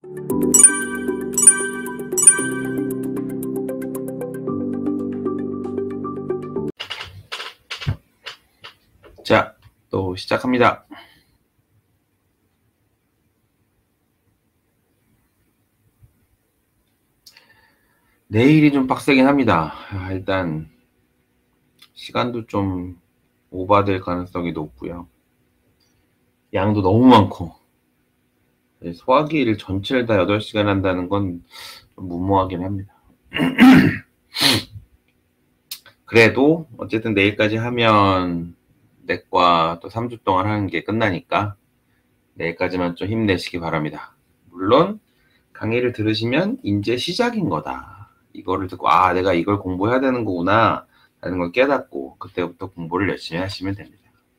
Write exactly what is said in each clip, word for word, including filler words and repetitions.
자, 또 시작합니다. 내일이 좀 빡세긴 합니다. 아, 일단 시간도 좀 오버될 가능성이 높고요. 양도 너무 많고 소화기 일 전체를 다 여덟 시간 한다는 건 좀 무모하긴 합니다. 그래도 어쨌든 내일까지 하면 내과 또 삼 주 동안 하는 게 끝나니까 내일까지만 좀 힘내시기 바랍니다. 물론 강의를 들으시면 이제 시작인 거다. 이거를 듣고 아 내가 이걸 공부해야 되는 거구나 라는 걸 깨닫고 그때부터 공부를 열심히 하시면 됩니다.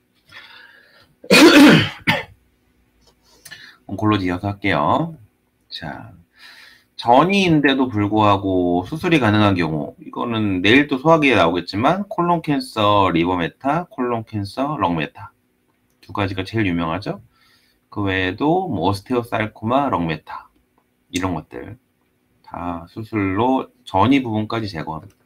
온콜로 이어서 할게요. 자, 전이인데도 불구하고 수술이 가능한 경우, 이거는 내일 또 소화기에 나오겠지만 콜론 캔서 리버메타, 콜론 캔서 렁메타 두 가지가 제일 유명하죠. 그 외에도 뭐 오스테오사르코마, 렁메타 이런 것들 다 수술로 전이 부분까지 제거합니다.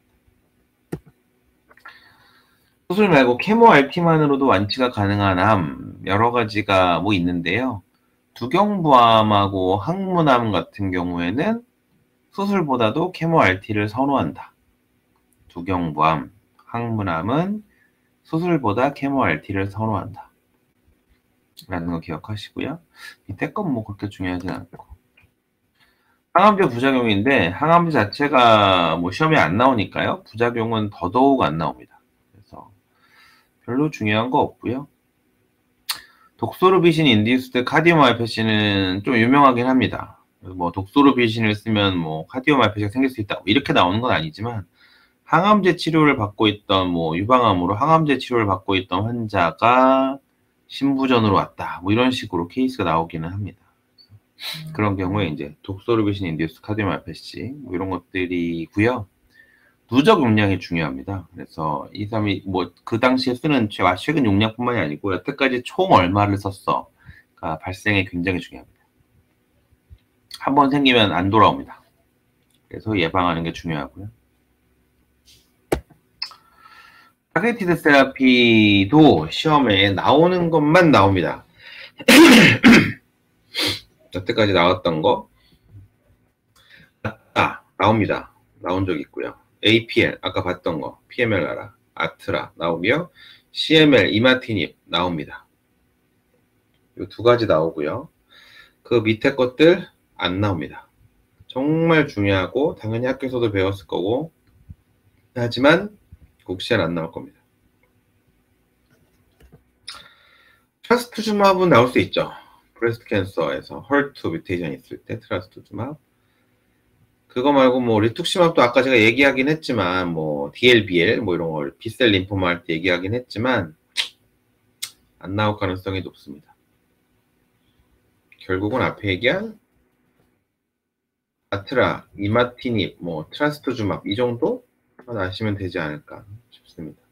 수술 말고 케모알티만으로도 완치가 가능한 암 여러 가지가 뭐 있는데요. 두경부암하고 항문암 같은 경우에는 수술보다도 케모알티를 선호한다. 두경부암, 항문암은 수술보다 케모알티를 선호한다. 라는 거 기억하시고요. 밑에 건 뭐 그렇게 중요하진 않고. 항암제 부작용인데 항암제 자체가 뭐 시험에 안 나오니까요. 부작용은 더더욱 안 나옵니다. 그래서 별로 중요한 거 없고요. 독소르비신 인디우스드 카디오마이오패시는 좀 유명하긴 합니다. 뭐 독소르비신을 쓰면 뭐 카디오마이오패시가 생길 수 있다 이렇게 나오는 건 아니지만 항암제 치료를 받고 있던 뭐 유방암으로 항암제 치료를 받고 있던 환자가 신부전으로 왔다 뭐 이런 식으로 케이스가 나오기는 합니다. 그런 경우에 이제 독소르비신 인디우스 카디오마이오패시 뭐 이런 것들이고요. 누적 용량이 중요합니다. 그래서 이 사람이 뭐 그 당시에 쓰는 최근 용량뿐만이 아니고 여태까지 총 얼마를 썼어가 발생이 굉장히 중요합니다. 한번 생기면 안 돌아옵니다. 그래서 예방하는 게 중요하고요. 타겟티드 세라피도 시험에 나오는 것만 나옵니다. 여태까지 나왔던 거 아, 나옵니다. 나온 적 있고요. 에이피엘 아까 봤던 거 피엠엘아라 아트라 나오고요. 씨엠엘 이마티닙 나옵니다. 이 두 가지 나오고요. 그 밑에 것들 안 나옵니다. 정말 중요하고 당연히 학교에서도 배웠을 거고 하지만 국시엔 안 나올 겁니다. 트라스투즈마브는 나올 수 있죠. 브레스트 캔서에서 헐투 뮤테이션 있을 때 트라스투즈마브. 그거 말고 뭐 리투크시맙도 아까 제가 얘기하긴 했지만 뭐 디엘비엘 뭐 이런 걸 B셀 림포마 할 때 얘기하긴 했지만 안 나올 가능성이 높습니다. 결국은 앞에 얘기한 아트라, 이마티닙, 뭐 트라스투즈맙 이 정도 아시면 되지 않을까 싶습니다.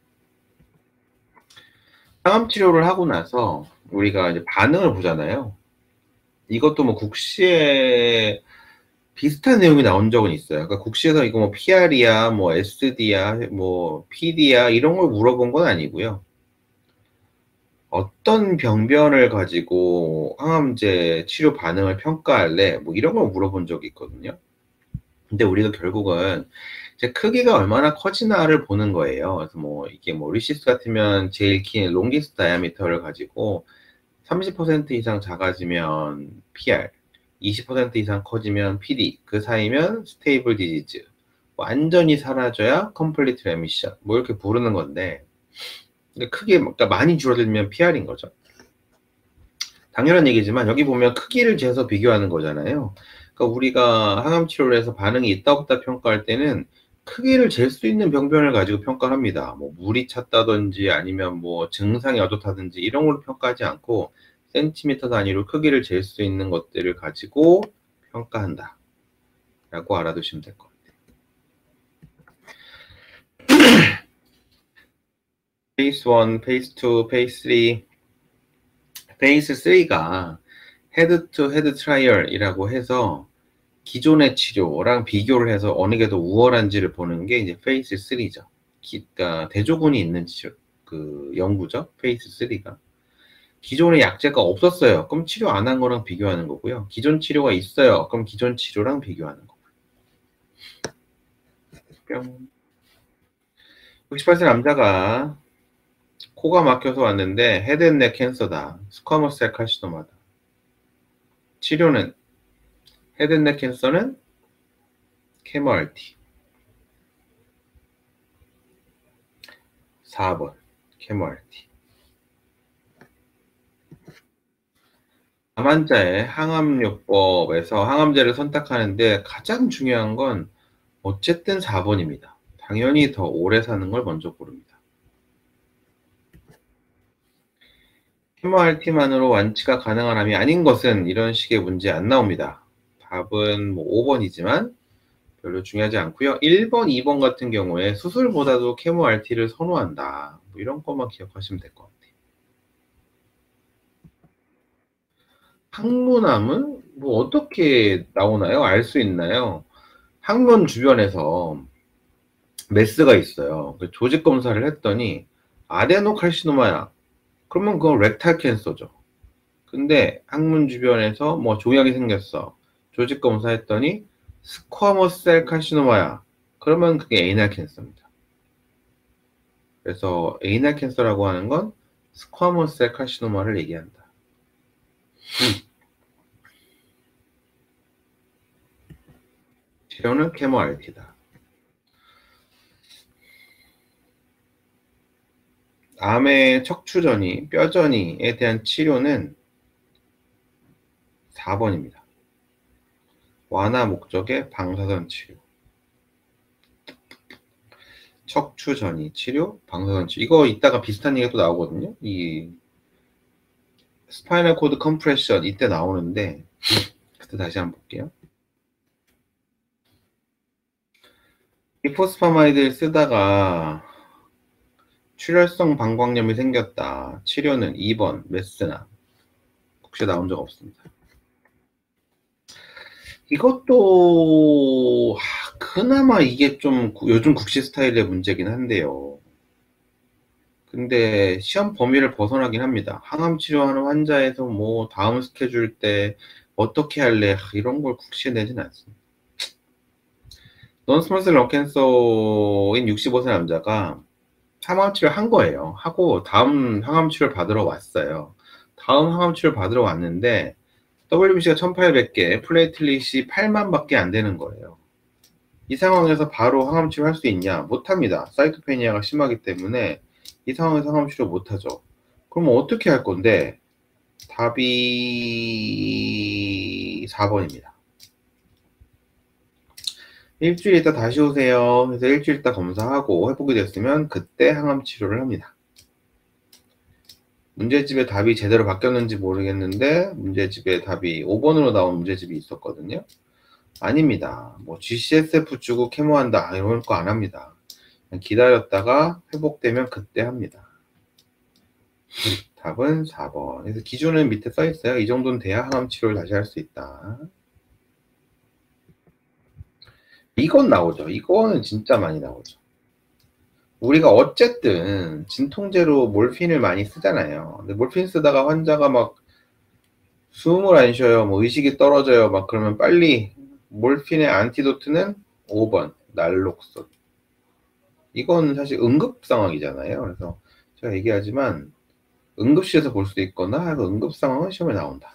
항암 치료를 하고 나서 우리가 이제 반응을 보잖아요. 이것도 뭐 국시에 비슷한 내용이 나온 적은 있어요. 그러니까 국시에서 이거 뭐 피알이야, 뭐 에스디야, 뭐 피디야 이런 걸 물어본 건 아니고요. 어떤 병변을 가지고 항암제 치료 반응을 평가할래? 뭐 이런 걸 물어본 적이 있거든요. 근데 우리가 결국은 이제 크기가 얼마나 커지나를 보는 거예요. 그래서 뭐 이게 뭐 리시스 같으면 제일 긴 롱기스트 다이아미터를 가지고 삼십 퍼센트 이상 작아지면 피알, 이십 퍼센트 이상 커지면 피디, 그 사이면 스테이블 디지즈, 완전히 사라져야 컴플리트 레미션, 뭐 이렇게 부르는 건데, 크게 그러니까 많이 줄어들면 피알인 거죠. 당연한 얘기지만 여기 보면 크기를 재서 비교하는 거잖아요. 그러니까 우리가 항암 치료를 해서 반응이 있다 없다 평가할 때는 크기를 잴 수 있는 병변을 가지고 평가를 합니다. 뭐 물이 찼다든지 아니면 뭐 증상이 어떻다든지 이런 걸로 평가하지 않고 센티미터 단위로 크기를 잴 수 있는 것들을 가지고 평가한다 라고 알아두시면 될 것 같아요. 페이스 일, 페이스 이, 페이스 삼 페이스 삼가 헤드 투 헤드 트라이얼이라고 해서 기존의 치료랑 비교를 해서 어느 게 더 우월한지를 보는 게 이제 페이스 쓰리죠. 기, 그러니까 대조군이 있는 치료, 그 연구죠. 페이스 쓰리가. 기존에 약제가 없었어요. 그럼 치료 안 한 거랑 비교하는 거고요. 기존 치료가 있어요. 그럼 기존 치료랑 비교하는 거고요. 뿅. 육십팔 세 남자가 코가 막혀서 왔는데 헤드앤넥 캔서다. 스쿼머스 셀 카시노마다. 치료는 헤드앤넥 캔서는 케모알티. 사 번 케모알티. 암 환자의 항암요법에서 항암제를 선택하는데 가장 중요한 건 어쨌든 사 번입니다. 당연히 더 오래 사는 걸 먼저 고릅니다. 케모알티만으로 완치가 가능한 암이 아닌 것은 이런 식의 문제 안 나옵니다. 답은 뭐 오 번이지만 별로 중요하지 않고요. 일 번, 이 번 같은 경우에 수술보다도 케모알티를 선호한다. 뭐 이런 것만 기억하시면 될 것 같아요. 항문암은 뭐 어떻게 나오나요? 알 수 있나요? 항문 주변에서 메스가 있어요. 조직 검사를 했더니 아데노칼시노마야. 그러면 그건 렉탈 캔서죠. 근데 항문 주변에서 뭐 종양이 생겼어. 조직 검사했더니 스쿼머스 셀 카시노마야. 그러면 그게 에이날 캔서입니다. 그래서 에이날 캔서라고 하는 건 스쿼머스 셀 카시노마를 얘기한다. 치료는 케모알티다. 암의 척추전이, 뼈전이에 대한 치료는 사 번입니다. 완화 목적의 방사선 치료. 척추전이 치료, 방사선 치료. 이거 이따가 비슷한 얘기가 또 나오거든요. 이 스파이널 코드 컴프레션 이때 나오는데 그때 다시 한번 볼게요. 디포스파마이드를 쓰다가 출혈성 방광염이 생겼다. 치료는 이 번 메스나. 국시에 나온 적 없습니다. 이것도 하, 그나마 이게 좀 요즘 국시 스타일의 문제긴 한데요. 근데 시험 범위를 벗어나긴 합니다. 항암 치료하는 환자에서 뭐 다음 스케줄 때 어떻게 할래 이런 걸 국시에 내진 않습니다. 논스몰셀 런캔서인 육십오 세 남자가 항암 치료를 한 거예요. 하고 다음 항암 치료를 받으러 왔어요. 다음 항암 치료를 받으러 왔는데 더블유비씨가 천팔백 개, 플레이틀릿이 팔만 밖에 안 되는 거예요. 이 상황에서 바로 항암 치료 할 수 있냐? 못합니다. 사이토페니아가 심하기 때문에 이 상황에서 항암 치료 못하죠. 그러면 어떻게 할 건데? 답이 사 번입니다. 일주일 있다 다시 오세요. 그래서 일주일 있다 검사하고 회복이 됐으면 그때 항암 치료를 합니다. 문제집의 답이 제대로 바뀌었는지 모르겠는데 문제집의 답이 오 번으로 나온 문제집이 있었거든요. 아닙니다. 뭐 지씨에스에프 주고 케모한다 이런 거 안 합니다. 그냥 기다렸다가 회복되면 그때 합니다. 답은 사 번. 그래서 기준은 밑에 써 있어요. 이 정도는 돼야 항암 치료를 다시 할 수 있다. 이건 나오죠. 이거는 진짜 많이 나오죠. 우리가 어쨌든 진통제로 몰핀을 많이 쓰잖아요. 근데 몰핀 쓰다가 환자가 막 숨을 안 쉬어요. 뭐 의식이 떨어져요. 막 그러면 빨리 몰핀의 안티도트는 오 번 날록손. 이건 사실 응급 상황이잖아요. 그래서 제가 얘기하지만 응급실에서 볼 수도 있거나 응급 상황은 시험에 나온다.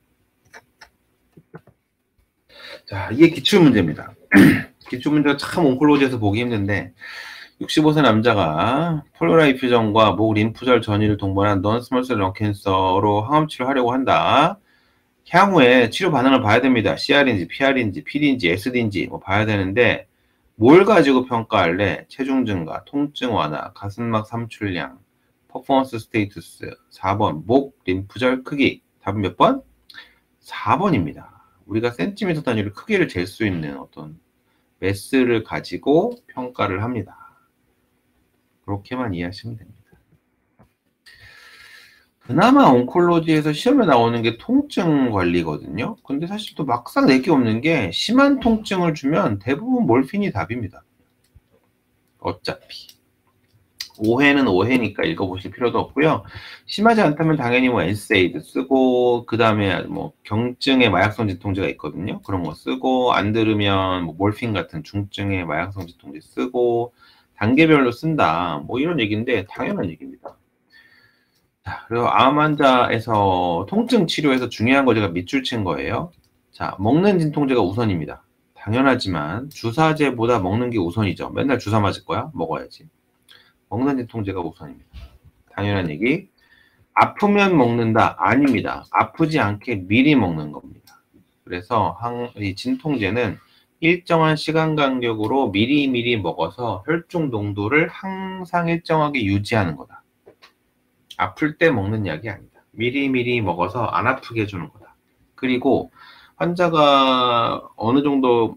자, 이게 기출문제입니다. 기출문제가 참 옹콜로지에서 보기 힘든데 육십오 세 남자가 폴로라이퓨전과 목 림프절 전이를 동반한 non-small-cell lung cancer로 항암치료를 하려고 한다. 향후에 치료 반응을 봐야 됩니다. 씨알인지, 피알인지, 피디인지, 에스디인지 뭐 봐야 되는데 뭘 가지고 평가할래? 체중 증가, 통증 완화, 가슴막 삼출량, 퍼포먼스 스테이투스. 사 번 목 림프절 크기. 답은 몇 번? 사 번입니다. 우리가 센티미터 단위로 크기를 잴 수 있는 어떤 매스를 가지고 평가를 합니다. 그렇게만 이해하시면 됩니다. 그나마 온콜로지에서 시험에 나오는 게 통증 관리거든요. 근데 사실 또 막상 낼 게 없는 게 심한 통증을 주면 대부분 몰핀이 답입니다. 어차피. 오해는 오해니까 읽어보실 필요도 없고요. 심하지 않다면 당연히 뭐 엔세이드 쓰고 그 다음에 뭐 경증의 마약성 진통제가 있거든요. 그런 거 쓰고 안 들으면 뭐 몰핀 같은 중증의 마약성 진통제 쓰고 단계별로 쓴다. 뭐 이런 얘기인데 당연한 얘기입니다. 자, 그리고 암 환자에서 통증 치료에서 중요한 거 제가 밑줄 친 거예요. 자, 먹는 진통제가 우선입니다. 당연하지만 주사제보다 먹는 게 우선이죠. 맨날 주사 맞을 거야? 먹어야지. 먹는 진통제가 우선입니다. 당연한 얘기. 아프면 먹는다? 아닙니다. 아프지 않게 미리 먹는 겁니다. 그래서 항, 이 진통제는 일정한 시간 간격으로 미리미리 먹어서 혈중 농도를 항상 일정하게 유지하는 거다. 아플 때 먹는 약이 아니다. 미리미리 먹어서 안 아프게 해주는 거다. 그리고 환자가 어느 정도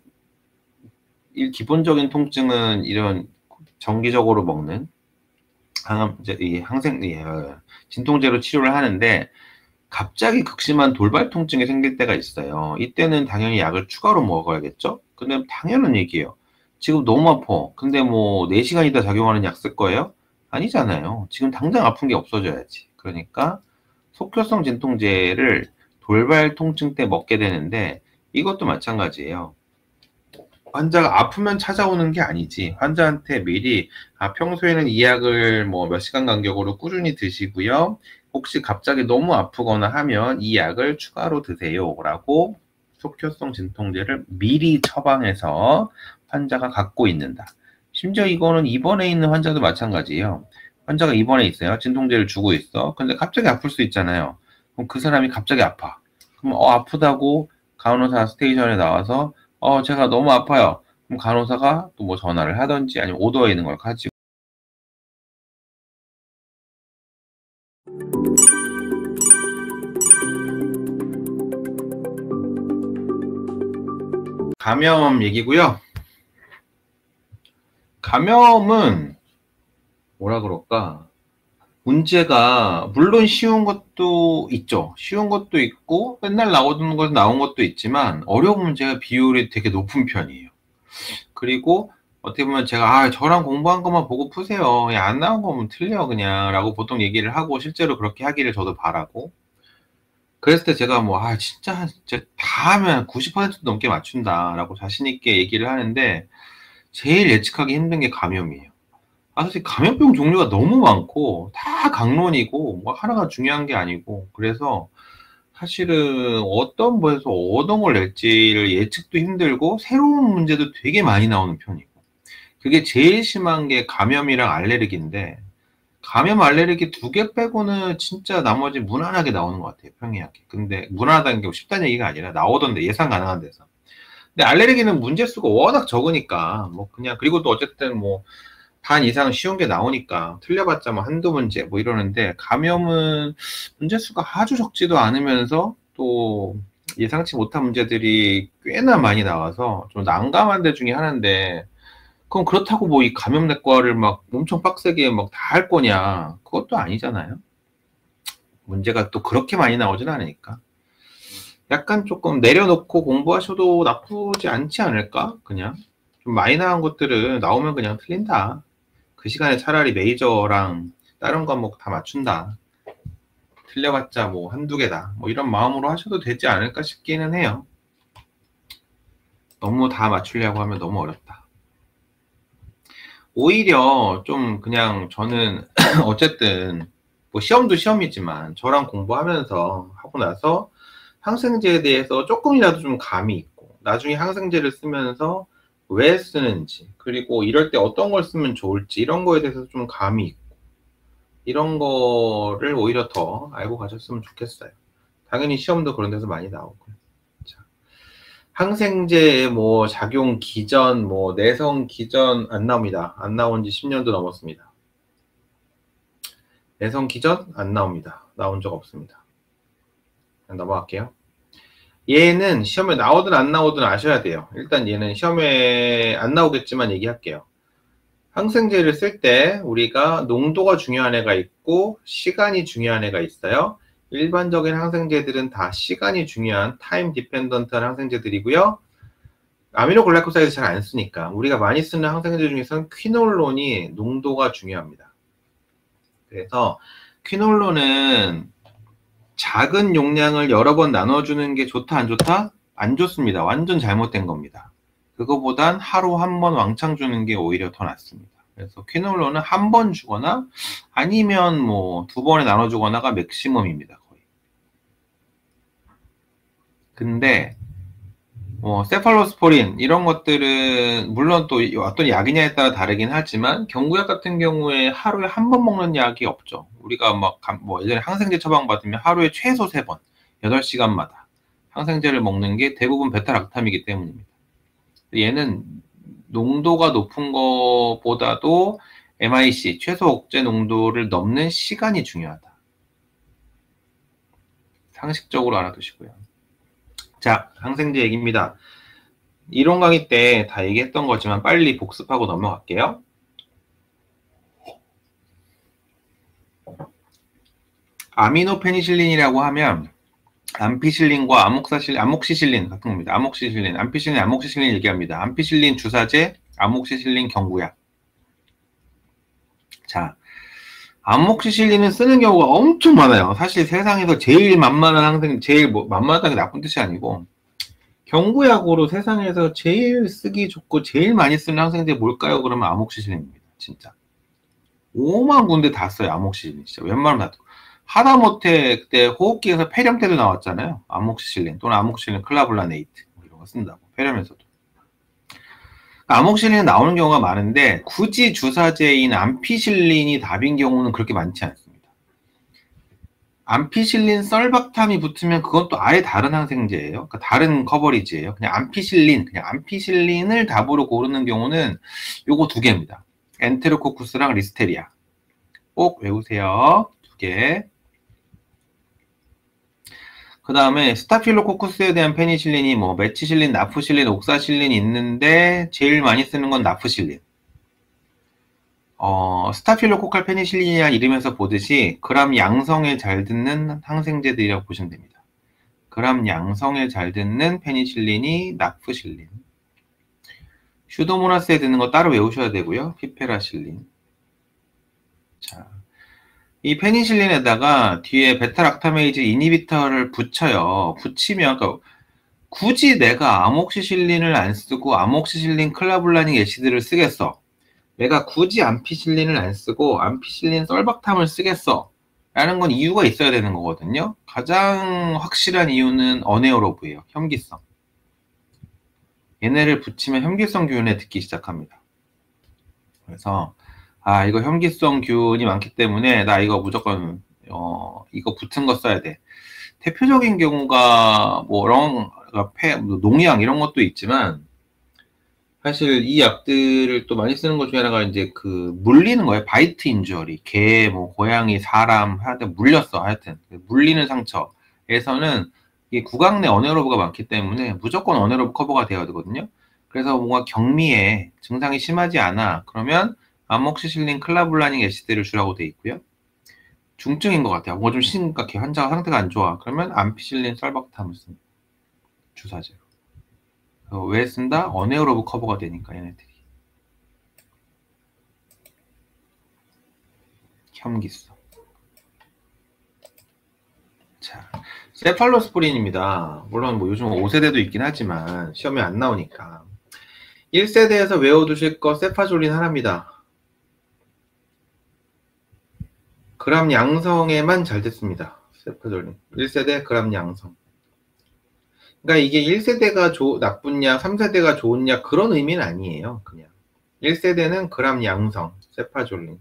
기본적인 통증은 이런 정기적으로 먹는 항암, 이제 이 항생, 이, 어, 진통제로 치료를 하는데 갑자기 극심한 돌발 통증이 생길 때가 있어요. 이때는 당연히 약을 추가로 먹어야겠죠? 근데 당연한 얘기예요. 지금 너무 아파. 근데 뭐 네 시간 있다 작용하는 약 쓸 거예요? 아니잖아요. 지금 당장 아픈 게 없어져야지. 그러니까 속효성 진통제를 돌발 통증 때 먹게 되는데 이것도 마찬가지예요. 환자가 아프면 찾아오는 게 아니지. 환자한테 미리 아, 평소에는 이 약을 뭐 몇 시간 간격으로 꾸준히 드시고요. 혹시 갑자기 너무 아프거나 하면 이 약을 추가로 드세요. 라고 속효성 진통제를 미리 처방해서 환자가 갖고 있는다. 심지어 이거는 입원해 있는 환자도 마찬가지예요. 환자가 입원해 있어요. 진통제를 주고 있어. 근데 갑자기 아플 수 있잖아요. 그럼 그 사람이 갑자기 아파. 그럼 어, 아프다고 간호사 스테이션에 나와서 어, 제가 너무 아파요. 그럼 간호사가 또 뭐 전화를 하든지 아니면 오더에 있는 걸 가지고 감염 얘기고요. 감염은 뭐라 그럴까? 문제가 물론 쉬운 것도 있죠. 쉬운 것도 있고 맨날 나오는 것 나온 것도 있지만 어려운 문제가 비율이 되게 높은 편이에요. 그리고 어떻게 보면 제가 아 저랑 공부한 것만 보고 푸세요. 그냥 안 나온 거면 틀려 그냥 라고 보통 얘기를 하고 실제로 그렇게 하기를 저도 바라고 그랬을 때 제가 뭐 아 진짜 진짜 다 하면 구십 퍼센트 넘게 맞춘다 라고 자신 있게 얘기를 하는데 제일 예측하기 힘든 게 감염이에요. 아 사실 감염병 종류가 너무 많고 다 강론이고 뭐 하나가 중요한 게 아니고 그래서 사실은 어떤 거에서 어떤 걸 낼지를 예측도 힘들고 새로운 문제도 되게 많이 나오는 편이고 그게 제일 심한 게 감염이랑 알레르기인데 감염 알레르기 두 개 빼고는 진짜 나머지 무난하게 나오는 것 같아요. 평이하게. 근데 무난하다는 게 쉽다는 얘기가 아니라 나오던데 예상 가능한 데서. 근데 알레르기는 문제 수가 워낙 적으니까 뭐 그냥 그리고 또 어쨌든 뭐 반 이상 쉬운 게 나오니까 틀려봤자 뭐 한두 문제 뭐 이러는데 감염은 문제 수가 아주 적지도 않으면서 또 예상치 못한 문제들이 꽤나 많이 나와서 좀 난감한 데 중에 하나인데 그럼 그렇다고 뭐 이 감염내과를 막 엄청 빡세게 막 다 할 거냐 그것도 아니잖아요. 문제가 또 그렇게 많이 나오진 않으니까 약간 조금 내려놓고 공부하셔도 나쁘지 않지 않을까 그냥 좀 많이 나온 것들은 나오면 그냥 틀린다. 그 시간에 차라리 메이저랑 다른 과목 다 맞춘다. 틀려봤자 뭐 한두 개다. 뭐 이런 마음으로 하셔도 되지 않을까 싶기는 해요. 너무 다 맞추려고 하면 너무 어렵다. 오히려 좀 그냥 저는 어쨌든 뭐 시험도 시험이지만 저랑 공부하면서 하고 나서 항생제에 대해서 조금이라도 좀 감이 있고 나중에 항생제를 쓰면서 왜 쓰는지 그리고 이럴 때 어떤 걸 쓰면 좋을지 이런 거에 대해서 좀 감이 있고 이런 거를 오히려 더 알고 가셨으면 좋겠어요. 당연히 시험도 그런 데서 많이 나오고요. 자, 항생제의 뭐 작용 기전, 뭐 내성 기전 안 나옵니다. 안 나온 지 십 년도 넘었습니다. 내성 기전 안 나옵니다. 나온 적 없습니다. 넘어갈게요. 얘는 시험에 나오든 안 나오든 아셔야 돼요. 일단 얘는 시험에 안 나오겠지만 얘기할게요. 항생제를 쓸 때 우리가 농도가 중요한 애가 있고 시간이 중요한 애가 있어요. 일반적인 항생제들은 다 시간이 중요한 타임 디펜던트한 항생제들이고요. 아미노글라이코사이드 잘 안 쓰니까 우리가 많이 쓰는 항생제 중에서는 퀴놀론이 농도가 중요합니다. 그래서 퀴놀론은 작은 용량을 여러 번 나눠주는 게 좋다 안 좋다? 안 좋습니다. 완전 잘못된 겁니다. 그거보단 하루 한 번 왕창 주는 게 오히려 더 낫습니다. 그래서 퀴놀론은 한 번 주거나 아니면 뭐 두 번에 나눠주거나가 맥시멈입니다. 거의. 근데 뭐 세팔로스포린 이런 것들은 물론 또 어떤 약이냐에 따라 다르긴 하지만 경구약 같은 경우에 하루에 한 번 먹는 약이 없죠. 우리가 막 뭐 예전에 항생제 처방받으면 하루에 최소 세 번 여덟 시간마다 항생제를 먹는 게 대부분 베타락탐이기 때문입니다. 얘는 농도가 높은 것보다도 엠아이씨 최소 억제 농도를 넘는 시간이 중요하다. 상식적으로 알아두시고요. 자, 항생제 얘기입니다. 이론 강의 때 다 얘기했던 거지만 빨리 복습하고 넘어갈게요. 아미노페니실린이라고 하면 암피실린과 아목사실, 아목시실린 같은 겁니다. 아목시실린, 암피실린, 아목시실린 얘기합니다. 암피실린 주사제, 아목시실린 경구약. 자, 아목시실린은 쓰는 경우가 엄청 많아요. 사실 세상에서 제일 만만한 항생, 제일 뭐 만만하다는 게 나쁜 뜻이 아니고 경구약으로 세상에서 제일 쓰기 좋고 제일 많이 쓰는 항생제 뭘까요? 그러면 아목시실린입니다. 진짜. 오만 군데 다 써요. 아목시실린. 진짜 웬만하면 다. 하다못해 그때 호흡기에서 폐렴 때도 나왔잖아요. 아목시실린 또는 아목시실린 클라블라네이트 뭐 이런 거 쓴다고. 폐렴에서도. 아목시실린 나오는 경우가 많은데 굳이 주사제인 암피실린이 답인 경우는 그렇게 많지 않습니다. 암피실린 썰박탐이 붙으면 그건 또 아예 다른 항생제예요. 그러니까 다른 커버리지예요. 그냥 암피실린, 그냥 암피실린을 답으로 고르는 경우는 요거 두 개입니다. 엔테로코쿠스랑 리스테리아. 꼭 외우세요. 두 개. 그 다음에 스타필로코쿠스에 대한 페니실린이 뭐 메치실린, 나프실린, 옥사실린이 있는데 제일 많이 쓰는 건 나프실린. 어, 스타필로코칼 페니실린이라는 이름에서 보듯이 그람 양성에 잘 듣는 항생제들이라고 보시면 됩니다. 그람 양성에 잘 듣는 페니실린이 나프실린. 슈도모나스에 듣는 거 따로 외우셔야 되고요. 피페라실린. 자. 이 페니실린에다가 뒤에 베타락타메이즈 이니비터를 붙여요. 붙이면 그러니까 굳이 내가 아목시실린을 안 쓰고 아목시실린 클라블라닉 애시드를 쓰겠어. 내가 굳이 암피실린을 안 쓰고 암피실린 썰박탐을 쓰겠어. 라는 건 이유가 있어야 되는 거거든요. 가장 확실한 이유는 어네어로브예요. 혐기성. 얘네를 붙이면 혐기성 균에 듣기 시작합니다. 그래서 아, 이거 혐기성 균이 많기 때문에 나 이거 무조건 어 이거 붙은 거 써야 돼. 대표적인 경우가 뭐 이런 폐, 농약 이런 것도 있지만 사실 이 약들을 또 많이 쓰는 것 중에 하나가 이제 그 물리는 거예요. 바이트 인주어리. 개, 뭐 고양이, 사람 하여튼 물렸어. 하여튼 물리는 상처에서는 이 구강 내 어네로브가 많기 때문에 무조건 어네로브 커버가 되어야 되거든요. 그래서 뭔가 경미에 증상이 심하지 않아. 그러면 아목시실린 클라블라닉 애시드를 주라고 돼 있고요. 중증인 것 같아요. 뭔가 좀 심각해. 환자가 상태가 안 좋아. 그러면 암피실린 썰박탐을 씁니다. 주사제로. 왜 쓴다? 어네어로브 커버가 되니까 얘네들이. 혐기성. 자, 세팔로스포린입니다. 물론 뭐 요즘 오 세대도 있긴 하지만 시험에 안 나오니까. 일 세대에서 외워두실 거 세파졸린 하나입니다. 그람 양성에만 잘 됐습니다. 세파졸린. 일 세대 그람 양성. 그러니까 이게 일 세대가 조, 나쁜 약, 삼 세대가 좋은 약 그런 의미는 아니에요. 그냥 일 세대는 그람 양성, 세파졸린.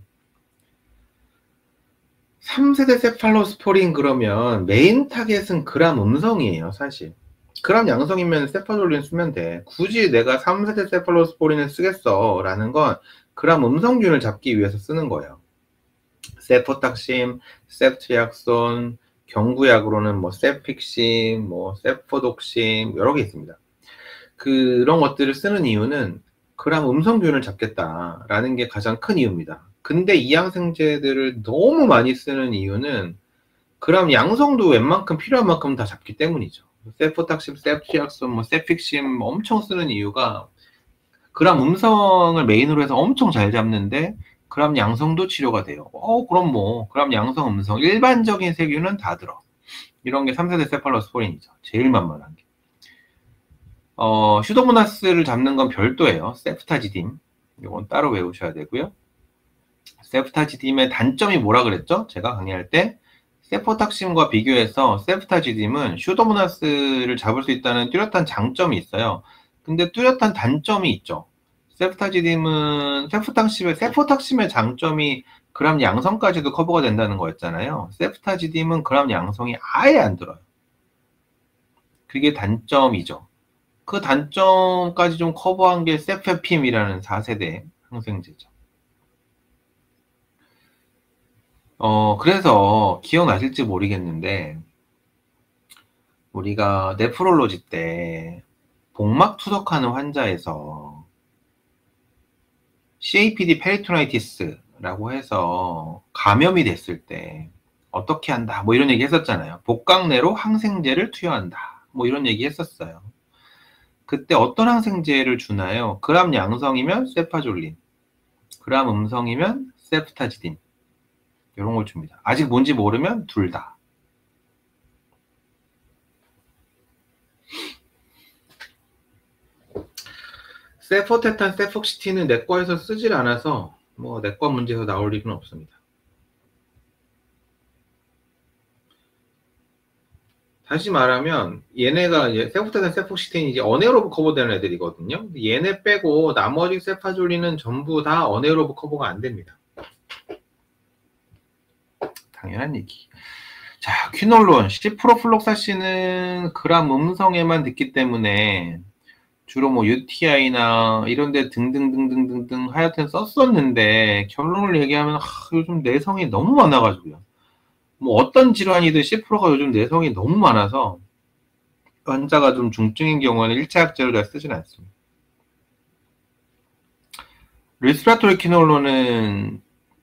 삼 세대 세팔로스포린 그러면 메인 타겟은 그람 음성이에요. 사실 그람 양성이면 세파졸린 쓰면 돼. 굳이 내가 삼 세대 세팔로스포린을 쓰겠어 라는 건 그람 음성균을 잡기 위해서 쓰는 거예요. 세포탁심, 세프트약손, 경구약으로는 뭐 세픽심, 뭐 세포독심 여러 개 있습니다. 그런 것들을 쓰는 이유는 그람 음성균을 잡겠다라는 게 가장 큰 이유입니다. 근데 이 항생제들을 너무 많이 쓰는 이유는 그람 양성도 웬만큼 필요한 만큼 다 잡기 때문이죠. 세포탁심, 세피악손, 뭐 세픽심 엄청 쓰는 이유가 그람 음성을 메인으로 해서 엄청 잘 잡는데 그람 양성도 치료가 돼요. 어 그럼 뭐 그람 양성, 음성 일반적인 세균은 다 들어. 이런 게 삼 세대 세팔로스포린이죠. 제일 만만한 게. 어, 슈도모나스를 잡는 건 별도예요. 세프타지딤. 이건 따로 외우셔야 되고요. 세프타지딤의 단점이 뭐라 그랬죠? 제가 강의할 때 세포탁심과 비교해서 세프타지딤은 슈도모나스를 잡을 수 있다는 뚜렷한 장점이 있어요. 근데 뚜렷한 단점이 있죠. 세프타지딤은 세포탁심의, 세포탁심의 장점이 그람 양성까지도 커버가 된다는 거였잖아요. 세프타지딤은 그람 양성이 아예 안 들어요. 그게 단점이죠. 그 단점까지 좀 커버한 게 세페핌이라는 사 세대 항생제죠. 어, 그래서 기억나실지 모르겠는데, 우리가 네프롤로지 때 복막 투석하는 환자에서 씨에이피디 페리토나이티스라고 해서 감염이 됐을 때 어떻게 한다, 뭐 이런 얘기 했었잖아요. 복강내로 항생제를 투여한다, 뭐 이런 얘기 했었어요. 그때 어떤 항생제를 주나요? 그람 양성이면 세파졸린, 그람 음성이면 세프타지딘, 이런 걸 줍니다. 아직 뭔지 모르면 둘 다. 세포테탄, 세폭시틴은 내과에서 쓰질 않아서 뭐 내과 문제에서 나올 일은 없습니다. 다시 말하면 얘네가 이제 세포테탄, 세폭시틴이 이제 어네로브 커버되는 애들이거든요. 얘네 빼고 나머지 세파졸린은 전부 다 어네로브 커버가 안 됩니다. 당연한 얘기. 자, 퀴놀론, 시프로플록사신은 그람 음성에만 듣기 때문에 주로 뭐 유티아이나 이런데 등등등등등등 하여튼 썼었는데 결론을 얘기하면 아, 요즘 내성이 너무 많아가지고요. 뭐 어떤 질환이든 시프로가 요즘 내성이 너무 많아서 환자가 좀 중증인 경우는 일 차 약제를 잘 쓰진 않습니다. 리스피라토리 퀴놀론은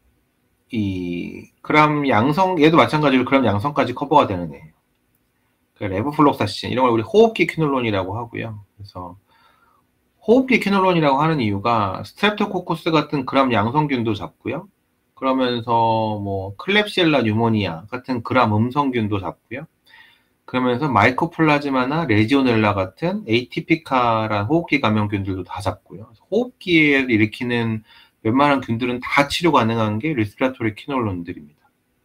이 그람 양성, 얘도 마찬가지로 그람 양성까지 커버가 되는 애예요. 그 레브플록사신 이런 걸 우리 호흡기 퀴놀론이라고 하고요. 그래서 호흡기 퀴놀론이라고 하는 이유가 스트랩토코커스 같은 그람 양성균도 잡고요. 그러면서 뭐 클렙시엘라 뉴모니아 같은 그람 음성균도 잡고요. 그러면서 마이코플라즈마나 레지오넬라 같은 에이티피카란 호흡기 감염균들도 다 잡고요. 호흡기를 일으키는 웬만한 균들은 다 치료 가능한 게 리스피라토리 퀴놀론들입니다.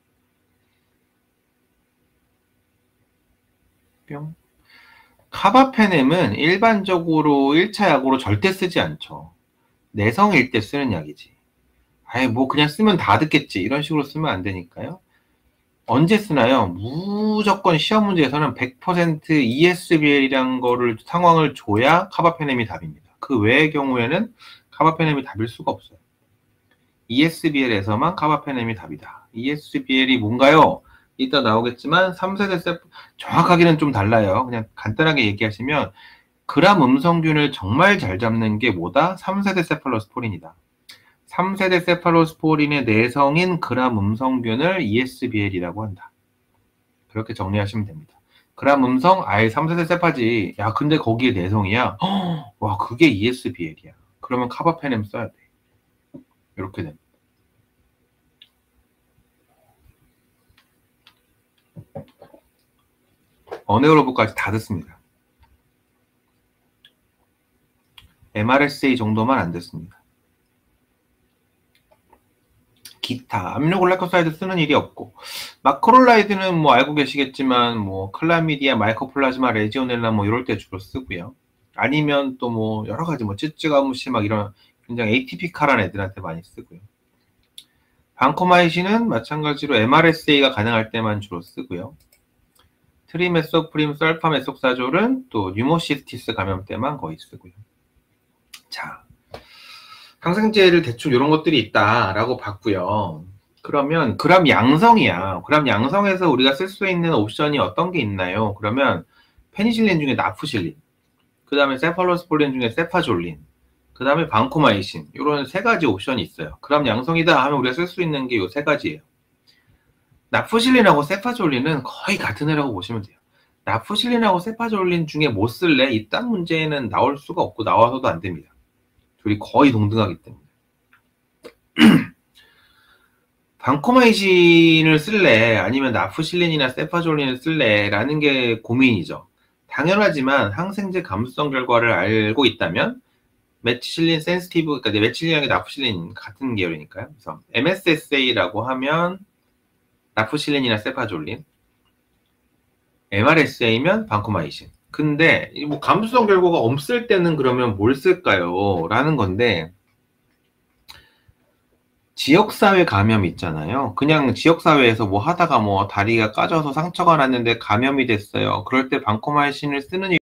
뿅. 카바페넴은 일반적으로 일 차 약으로 절대 쓰지 않죠. 내성일 때 쓰는 약이지. 아예 뭐 그냥 쓰면 다 듣겠지, 이런 식으로 쓰면 안 되니까요. 언제 쓰나요? 무조건 시험 문제에서는 백 퍼센트 이에스비엘이란 거를 상황을 줘야 카바페넴이 답입니다. 그 외의 경우에는 카바페넴이 답일 수가 없어요. 이에스비엘에서만 카바페넴이 답이다. 이에스비엘이 뭔가요? 이따 나오겠지만 삼 세대 세포, 정확하게는 좀 달라요. 그냥 간단하게 얘기하시면 그람 음성균을 정말 잘 잡는 게 뭐다? 삼 세대 세팔로스포린이다. 삼 세대 세팔로스포린의 내성인 그람 음성균을 이에스비엘이라고 한다. 그렇게 정리하시면 됩니다. 그람 음성, 아예 삼 세대 세파지. 야, 근데 거기에 내성이야? 허, 와, 그게 이에스비엘이야. 그러면 카바페넴 써야 돼. 이렇게 됩니다. 어네오로브까지 다 듣습니다. 엠알에스에이 정도만 안 듣습니다. 기타, 아미노글라이코사이드 쓰는 일이 없고, 마크롤라이드는 뭐 알고 계시겠지만, 뭐, 클라미디아, 마이코플라즈마, 레지오넬라 뭐 이럴 때 주로 쓰고요. 아니면 또 뭐, 여러 가지 뭐, 쯔쯔가무시 막 이런 굉장히 에이티피카란 애들한테 많이 쓰고요. 방코마이신은 마찬가지로 엠알에스에이가 가능할 때만 주로 쓰고요. 트리메소프림, 설파메속사졸은 또 뉴모시스티스 감염 때만 거의 쓰고요. 자, 항생제를 대충 이런 것들이 있다라고 봤고요. 그러면 그람 양성이야. 그람 양성에서 우리가 쓸 수 있는 옵션이 어떤 게 있나요? 그러면 페니실린 중에 나프실린, 그 다음에 세팔로스포린 중에 세파졸린, 그 다음에 방코마이신, 이런 세 가지 옵션이 있어요. 그럼 양성이다 하면 우리가 쓸 수 있는 게 이 세 가지예요. 나프실린하고 세파졸린은 거의 같은 애라고 보시면 돼요. 나프실린하고 세파졸린 중에 뭐 쓸래? 이딴 문제는 나올 수가 없고 나와서도 안 됩니다. 둘이 거의 동등하기 때문에. 방코마이신을 쓸래? 아니면 나프실린이나 세파졸린을 쓸래? 라는 게 고민이죠. 당연하지만 항생제 감수성 결과를 알고 있다면 메틸린 센시티브, 그러니까 메틸린하고 나프실린 같은 계열이니까요. 그래서 엠에스에스에이라고 하면 나프실린이나 세파졸린, 엠알에스에이면 방코마이신. 근데 뭐 감수성 결과가 없을 때는 그러면 뭘 쓸까요? 라는 건데, 지역사회 감염 있잖아요. 그냥 지역사회에서 뭐 하다가 뭐 다리가 까져서 상처가 났는데 감염이 됐어요. 그럴 때 방코마이신을 쓰는